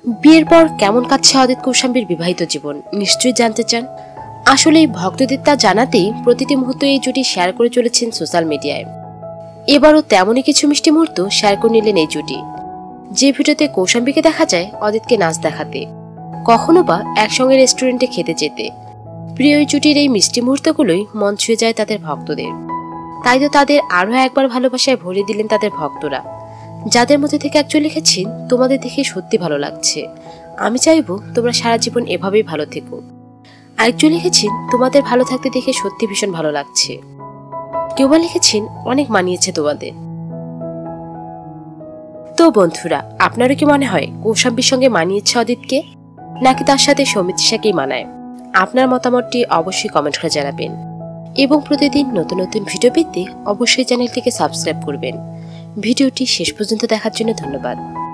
বিয়ের পর কেমন কাটছে অদিত কৌশাম্বীর বিবাহিত জীবন নিশ্চয়ই জানতে চান। আসলে ভক্তদের তা জানাতেই প্রতিটি মুহূর্ত এই জুটি শেয়ার করে চলেছেন সোশ্যাল মিডিয়ায়। এবারও তেমনই কিছু মিষ্টি মুহূর্ত শেয়ার করে নিলেন এই জুটি। যে ভিডিওতে কৌশাম্বীকে দেখা যায় অদিতকে নাচ দেখাতে, কখনো বা একসঙ্গে রেস্টুরেন্টে খেতে যেতে। প্রিয় এই জুটির এই মিষ্টি মুহূর্তগুলোই মন ছুঁয়ে যায় তাদের ভক্তদের। তাই তো তাদের আরো একবার ভালোবাসায় ভরিয়ে দিলেন তাদের ভক্তরা, যাদের মধ্যে থেকে একজন লিখেছেন, তোমাদের দেখে সত্যি ভালো লাগছে, আমি চাইবো তোমরা সারা জীবন এভাবেই ভালো থেকো। আরেকজন লিখেছেন, তোমাদের ভালো থাকতে দেখে সত্যি ভীষণ ভালো লাগছে। কেউ বা লিখেছেন, অনেক মানিয়েছে তোমাদের। তো বন্ধুরা, আপনারও কি মনে হয় কৌশাম্বীর সঙ্গে মানিয়েছে অদিতকে, নাকি তার সাথে সৌমিত্রিষাকেই মানায়? আপনার মতামতটি অবশ্যই কমেন্ট করে জানাবেন এবং প্রতিদিন নতুন নতুন ভিডিও পেতে অবশ্যই চ্যানেলটিকে সাবস্ক্রাইব করবেন। ভিডিওটি শেষ পর্যন্ত দেখার জন্য ধন্যবাদ।